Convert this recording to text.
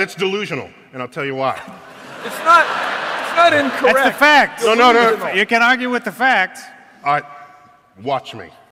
That's delusional, and I'll tell you why. It's not incorrect. That's the fact. No. You can argue with the facts. All right, watch me.